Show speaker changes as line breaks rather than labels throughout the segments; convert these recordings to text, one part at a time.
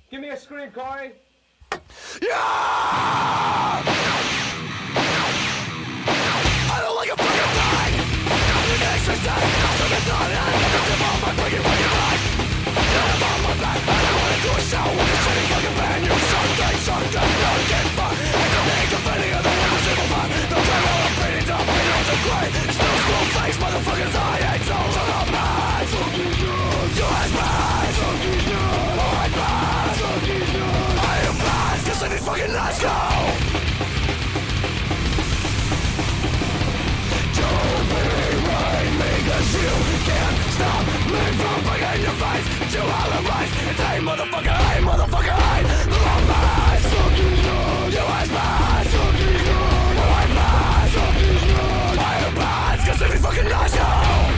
Give me a scream, Corey.
Yeah! I don't like a fucking thing. The next mistake, after the thought, and I never tip off my fucking back. And I'm on my back, and I wanna do a show with a shitty fucking band. You suck, don't get fucked. I don't make a penny of the one to single man. Don't try while I'm breathing down, but it's a great. It's no school face, motherfuckers, I ain't so I'm mad. You ass bad. I'm bad. I am bad, cause I need fucking let's go. Don't be right, because you can't stop me from fucking your face. You all the right, it's hey motherfucker, hey motherfucker, hey. I'm bad, you ass bad. I'm bad, I am bad, cause I need fucking let's go.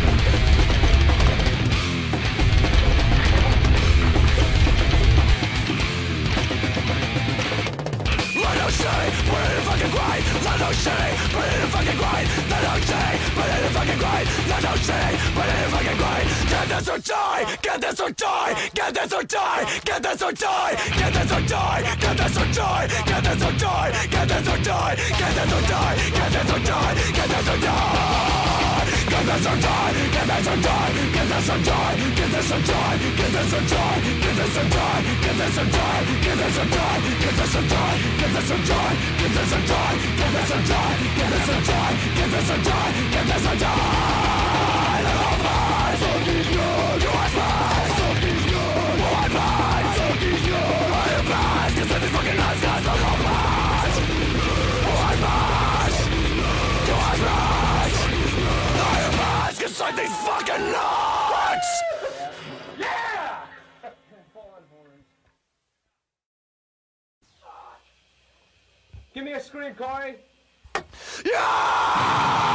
Let no shame, put it in fucking grind. Let no shame, put it in fucking grind. Let no shame, put it in fucking grind. Let no shame, put it in fucking grind. Get this or die, get this or die, get this or die, get this or die, get this or die, get this or die, get this or die, get this or die, get this or die, get this or die, get this or die. Get this or die, get this or die, get this or die, get this or die, get this or die, get this or die, get this or die, get this or die, get this or die, get this or die, get this or die, get this or die, get this or die, get this or die, get this or die. I'm bad, fuck is good, you are bad, fuck is good, you are bad, fuck is good, I am bad, cause I need fucking nuts, guys, I'm bad, you are bad, you are bad, I am bad, cause I need fucking nuts.
Yeah! Hold on, horns. Give me a scream, Corey.
Yeah!